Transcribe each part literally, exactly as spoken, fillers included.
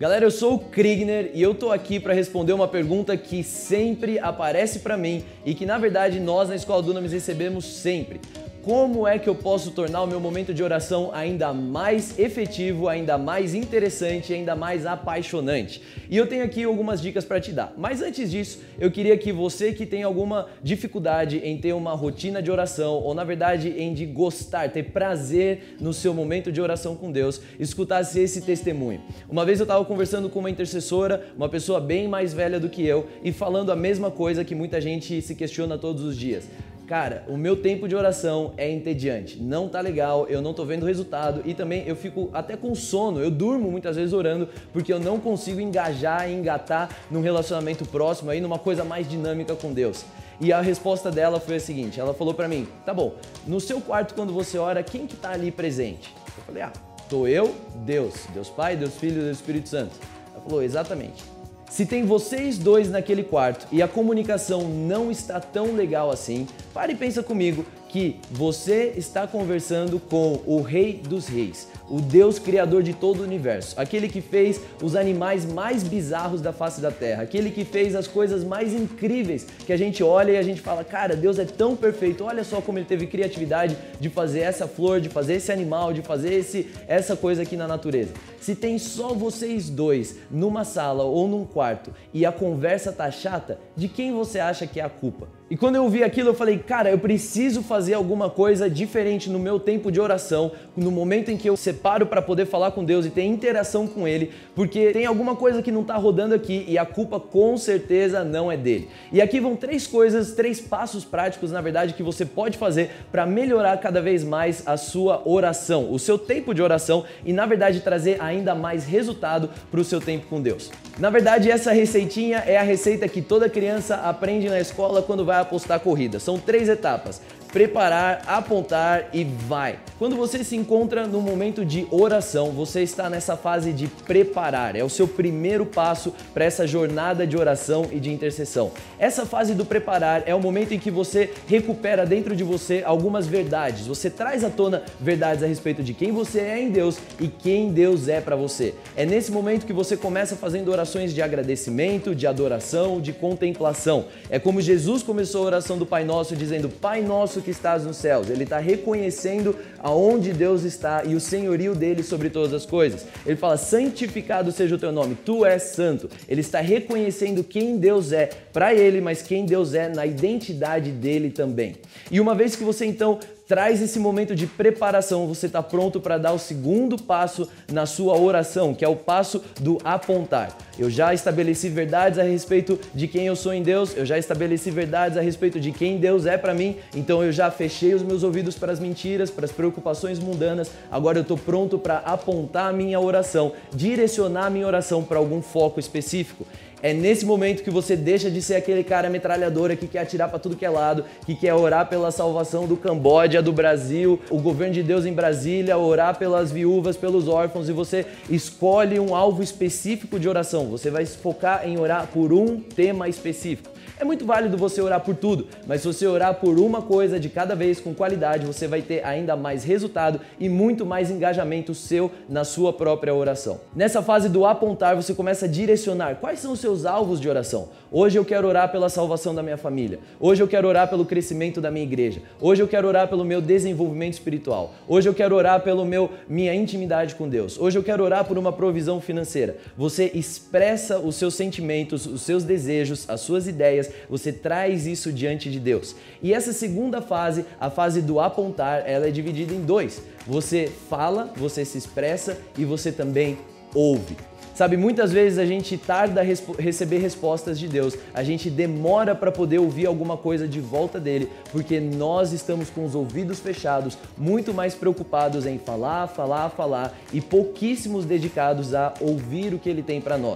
Galera, eu sou o Kriegner e eu tô aqui para responder uma pergunta que sempre aparece para mim e que na verdade nós na Escola Dunamis recebemos sempre. Como é que eu posso tornar o meu momento de oração ainda mais efetivo, ainda mais interessante, ainda mais apaixonante? E eu tenho aqui algumas dicas para te dar. Mas antes disso, eu queria que você que tem alguma dificuldade em ter uma rotina de oração, ou na verdade em de gostar, ter prazer no seu momento de oração com Deus, escutasse esse testemunho. Uma vez eu estava conversando com uma intercessora, uma pessoa bem mais velha do que eu, e falando a mesma coisa que muita gente se questiona todos os dias. Cara, o meu tempo de oração é entediante, não tá legal, eu não tô vendo resultado e também eu fico até com sono, eu durmo muitas vezes orando porque eu não consigo engajar e engatar num relacionamento próximo aí, numa coisa mais dinâmica com Deus. E a resposta dela foi a seguinte, ela falou pra mim, tá bom, no seu quarto quando você ora, quem que tá ali presente? Eu falei, ah, tô eu, Deus, Deus Pai, Deus Filho e Deus Espírito Santo. Ela falou, exatamente. Se tem vocês dois naquele quarto e a comunicação não está tão legal assim, pare e pensa comigo que você está conversando com o Rei dos Reis, o Deus Criador de todo o universo, aquele que fez os animais mais bizarros da face da Terra, aquele que fez as coisas mais incríveis que a gente olha e a gente fala, cara, Deus é tão perfeito, olha só como ele teve criatividade de fazer essa flor, de fazer esse animal, de fazer esse, essa coisa aqui na natureza. Se tem só vocês dois numa sala ou num quarto e a conversa tá chata, de quem você acha que é a culpa? E quando eu vi aquilo eu falei, cara, eu preciso fazer alguma coisa diferente no meu tempo de oração, no momento em que eu separo para poder falar com Deus e ter interação com Ele, porque tem alguma coisa que não tá rodando aqui e a culpa com certeza não é dele. E aqui vão três coisas, três passos práticos, na verdade, que você pode fazer para melhorar cada vez mais a sua oração, o seu tempo de oração e, na verdade, trazer ainda mais resultado para o seu tempo com Deus. Na verdade, essa receitinha é a receita que toda criança aprende na escola quando vai apostar corrida. São três etapas: preparar, apontar e vai. Quando você se encontra no momento de oração, você está nessa fase de preparar. É o seu primeiro passo para essa jornada de oração e de intercessão. Essa fase do preparar é o momento em que você recupera dentro de você algumas verdades. Você traz à tona verdades a respeito de quem você é em Deus e quem Deus é para você. É nesse momento que você começa fazendo orações de agradecimento, de adoração, de contemplação. É como Jesus começou a oração do Pai Nosso dizendo, Pai Nosso que estás nos céus. Ele está reconhecendo aonde Deus está e o senhorio dele sobre todas as coisas. Ele fala, santificado seja o teu nome, tu és santo. Ele está reconhecendo quem Deus é para ele, mas quem Deus é na identidade dele também. E uma vez que você então traz esse momento de preparação, você está pronto para dar o segundo passo na sua oração, que é o passo do apontar. Eu já estabeleci verdades a respeito de quem eu sou em Deus, eu já estabeleci verdades a respeito de quem Deus é para mim, então eu já fechei os meus ouvidos para as mentiras, para as preocupações mundanas, agora eu estou pronto para apontar a minha oração, direcionar a minha oração para algum foco específico. É nesse momento que você deixa de ser aquele cara metralhadora que quer atirar para tudo que é lado, que quer orar pela salvação do Camboja, do Brasil, o governo de Deus em Brasília, orar pelas viúvas, pelos órfãos, e você escolhe um alvo específico de oração. Você vai se focar em orar por um tema específico. É muito válido você orar por tudo, mas se você orar por uma coisa de cada vez com qualidade, você vai ter ainda mais resultado e muito mais engajamento seu na sua própria oração. Nessa fase do apontar, você começa a direcionar quais são os seus alvos de oração. Hoje eu quero orar pela salvação da minha família. Hoje eu quero orar pelo crescimento da minha igreja. Hoje eu quero orar pelo meu desenvolvimento espiritual. Hoje eu quero orar pelo meu minha intimidade com Deus. Hoje eu quero orar por uma provisão financeira. Você expressa os seus sentimentos, os seus desejos, as suas ideias, você traz isso diante de Deus. E essa segunda fase, a fase do apontar, ela é dividida em dois. Você fala, você se expressa e você também ouve. Sabe, muitas vezes a gente tarda a respo- receber respostas de Deus, a gente demora para poder ouvir alguma coisa de volta dele, porque nós estamos com os ouvidos fechados, muito mais preocupados em falar, falar, falar e pouquíssimos dedicados a ouvir o que ele tem para nós.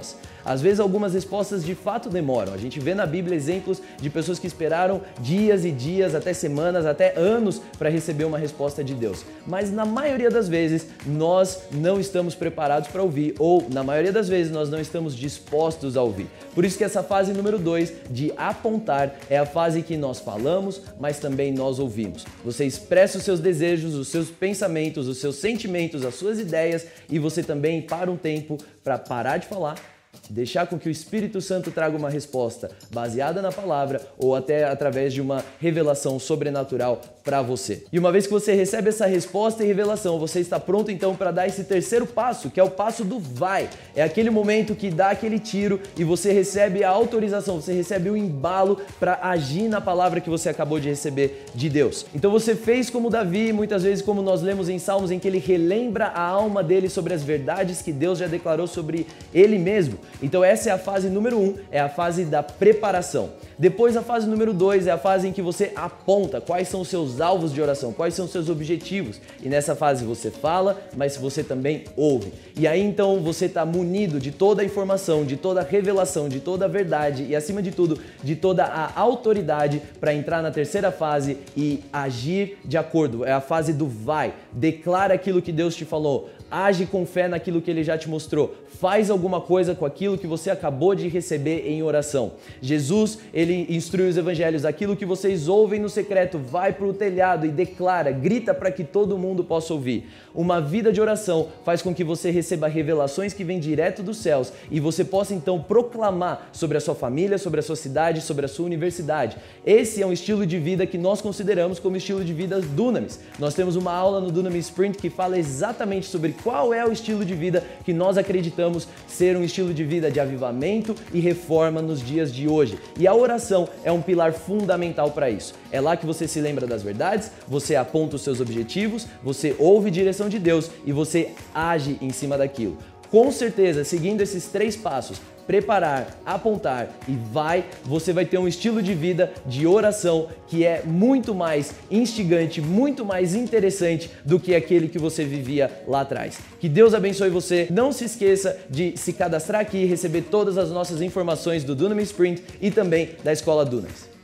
Às vezes algumas respostas de fato demoram. A gente vê na Bíblia exemplos de pessoas que esperaram dias e dias, até semanas, até anos para receber uma resposta de Deus. Mas na maioria das vezes nós não estamos preparados para ouvir, ou na maioria das vezes nós não estamos dispostos a ouvir. Por isso que essa fase número dois de apontar é a fase que nós falamos, mas também nós ouvimos. Você expressa os seus desejos, os seus pensamentos, os seus sentimentos, as suas ideias, e você também para um tempo para parar de falar, deixar com que o Espírito Santo traga uma resposta baseada na palavra ou até através de uma revelação sobrenatural para você. E uma vez que você recebe essa resposta e revelação, você está pronto então para dar esse terceiro passo, que é o passo do vai. É aquele momento que dá aquele tiro e você recebe a autorização, você recebe o embalo para agir na palavra que você acabou de receber de Deus. Então você fez como Davi, muitas vezes como nós lemos em Salmos, em que ele relembra a alma dele sobre as verdades que Deus já declarou sobre ele mesmo. Então essa é a fase número um, é a fase da preparação. Depois a fase número dois é a fase em que você aponta quais são os seus alvos de oração, quais são os seus objetivos. E nessa fase você fala, mas você também ouve. E aí então você está munido de toda a informação, de toda a revelação, de toda a verdade e acima de tudo, de toda a autoridade para entrar na terceira fase e agir de acordo. É a fase do vai. Declara aquilo que Deus te falou. Age com fé naquilo que Ele já te mostrou. Faz alguma coisa com aquilo que você acabou de receber em oração. Jesus, Ele instrui os evangelhos. Aquilo que vocês ouvem no secreto, vai para o telhado e declara, grita para que todo mundo possa ouvir. Uma vida de oração faz com que você receba revelações que vêm direto dos céus e você possa então proclamar sobre a sua família, sobre a sua cidade, sobre a sua universidade. Esse é um estilo de vida que nós consideramos como estilo de vida Dunamis. Nós temos uma aula no Dunamis Sprint que fala exatamente sobre qual é o estilo de vida que nós acreditamos ser um estilo de vida de avivamento e reforma nos dias de hoje. E a oração é um pilar fundamental para isso. É lá que você se lembra das verdades, você aponta os seus objetivos, você ouve direção de Deus e você age em cima daquilo. Com certeza, seguindo esses três passos, preparar, apontar e vai, você vai ter um estilo de vida de oração que é muito mais instigante, muito mais interessante do que aquele que você vivia lá atrás. Que Deus abençoe você. Não se esqueça de se cadastrar aqui e receber todas as nossas informações do Dunamis Sprint e também da Escola Dunamis.